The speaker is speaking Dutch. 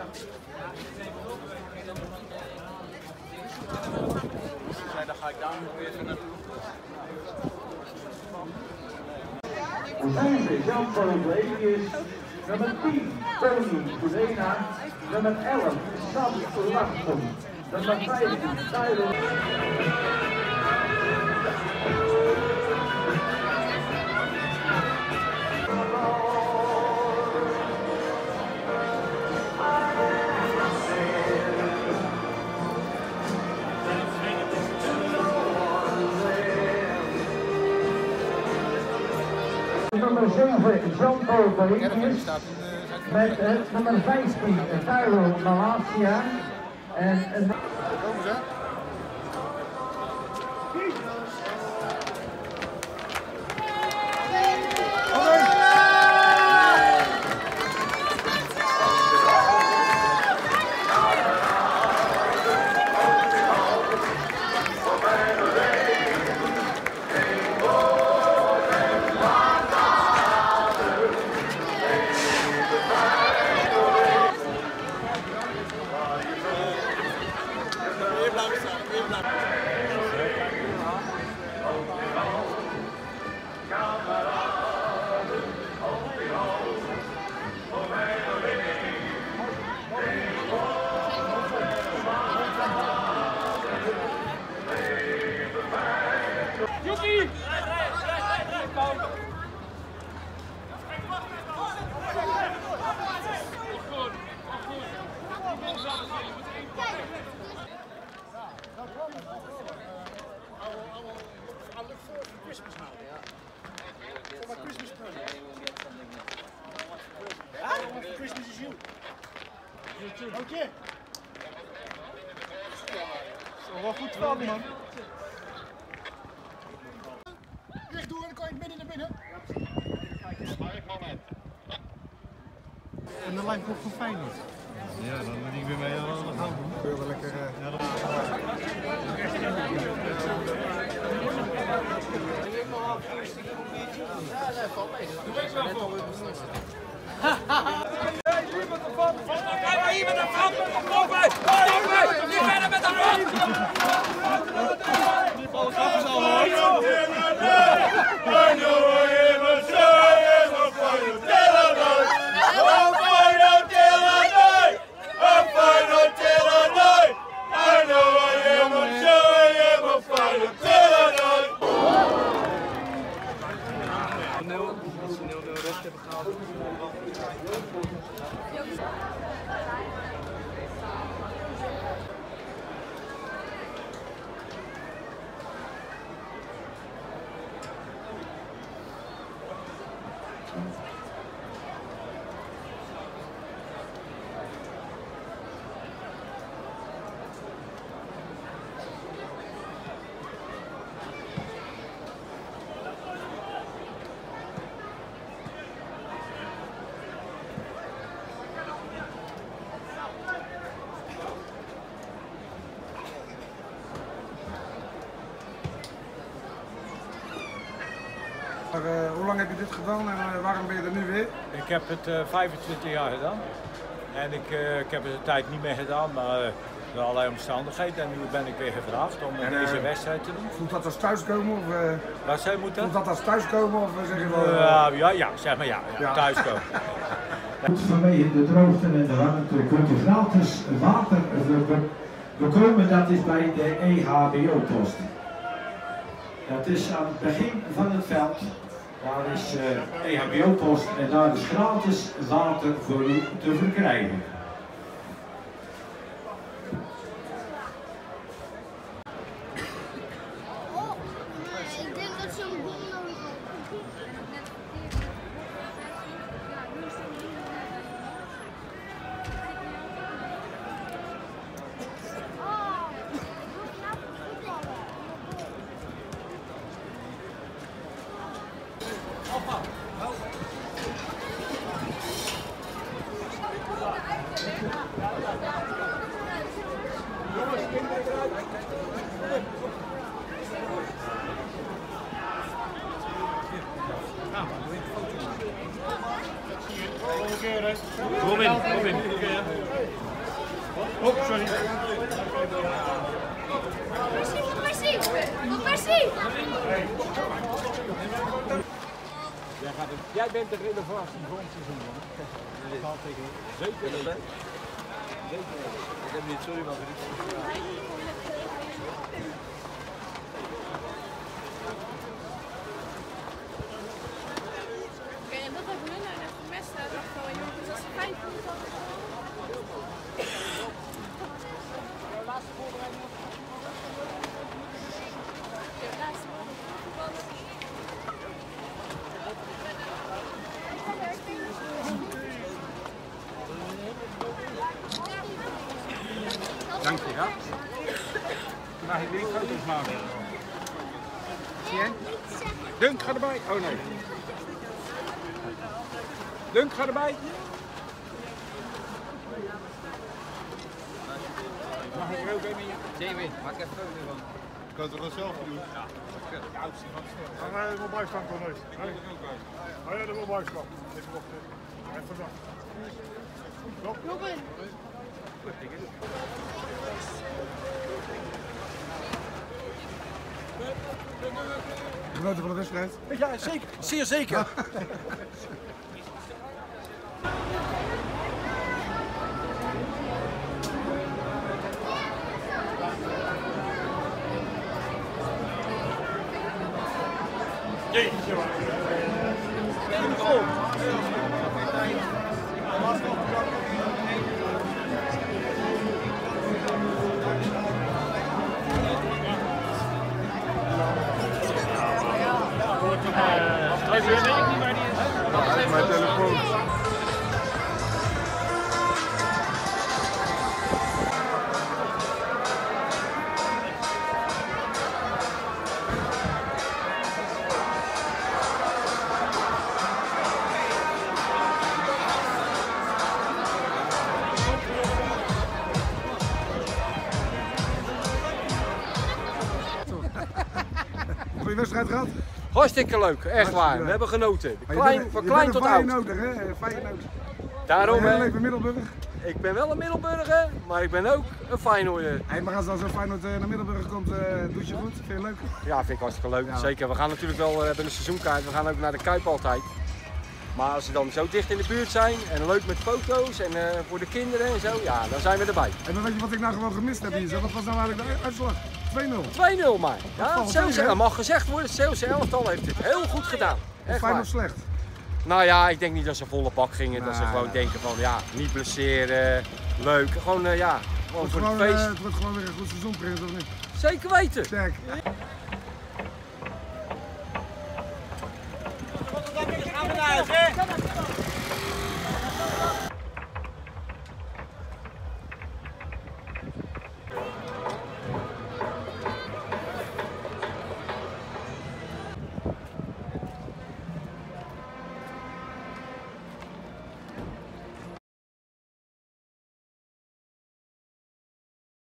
Dan ga ik daar nog weer zo naartoe. Vijfde Jan Cornelius, nummer 10 Tony Kulena, nummer 11 Sam Lachton, nummer 15 Tyler. Nummer 7 Jean Paul Cornelius, met nummer 15 Tyro Malasia en Christmas now. Yeah. For my Christmas present. Yeah, we'll get something next. Huh? For Christmas is you. You too. Okay. Zo, wel goed van, man. Recht door en dan kan je midden naar binnen. En de lijn komt van Feyenoord. Ja, dan ben ik weer mee aan de gang. Wil wel lekker. Hier met de brand, kom bij! Niet verder met de brand! Die bal gaat dus al hoor. Hoe lang heb je dit gedaan en waarom ben je er nu weer? Ik heb het 25 jaar gedaan en ik heb het de tijd niet meer gedaan, maar door allerlei omstandigheden en nu ben ik weer gevraagd om deze wedstrijd te doen. Voelt dat als thuiskomen? Of, Wat zei moet dat? voelt dat als thuiskomen of zeg je wel? Ja, zeg maar ja. Thuiskomen. Vanwege de droogte en de warmte kunt u gratis water bekomen, dat is bij de EHBO-post. Dat is aan het begin van het veld, daar is EHBO-post en daar is gratis water voor u te verkrijgen. Ik denk dat ze een bom nodig hebben. keer, hè. Kom in. Oh, sorry. Merci! Jij bent de relevantie voor het seizoen, man. Zeker. Zeker. Ik heb niet, sorry, maar En dat hebben hun net gemest, hè? Dat wel jongens, dus als ze 5 minuten Dank je, ja. Mag ik weer foto's maken? Zie je? Dunk, ga erbij. Oh nee. Dunk, ga erbij. Mag ik er ook een in je? Jamie, maak even een foto van. Ik kan het wel zelf doen. Ja. Ga jij er wel bij staan, Cornelis? Ga jij er wel bij staan? Even wachten. Even wachten. Genoten van de wedstrijd? Ja, zeker. Zeer zeker. Jeetje, man. Weet ik niet waar die is. Mijn telefoon. Heb je een wedstrijd gehad? Hartstikke leuk, echt waar. We hebben genoten. Van klein tot oud. Feyenoord, hè? Feyenoord. Daarom, Heel leuk bij Middelburg. ik ben wel een Middelburger, maar ik ben ook een Feyenoorder. Hey, maar als zo'n Feyenoord naar Middelburg komt, doet je goed? Vind je het leuk? Ja, vind ik hartstikke leuk. Ja. Zeker, we gaan natuurlijk wel, we hebben een seizoenkaart, we gaan ook naar de Kuip altijd. Maar als ze dan zo dicht in de buurt zijn en leuk met foto's en voor de kinderen en zo, ja, dan zijn we erbij. En dan weet je wat ik nou gewoon gemist heb hier zo. Wat was nou eigenlijk de uitslag? 2-0. 2-0 maar. Ja, valt Zeeuwse, tegen, hè? dat mag gezegd worden, het Zeeuwse elftal heeft het heel goed gedaan. Echt Feyenoord waar. slecht. Nou ja, ik denk niet dat ze volle bak gingen, dat ze Nee, gewoon nee. denken van ja, niet blesseren, leuk, gewoon ja, gewoon voor het feest. Het wordt gewoon weer een goed seizoen, Prins, of niet? Zeker weten. Check. Gaan we naar huis, hè?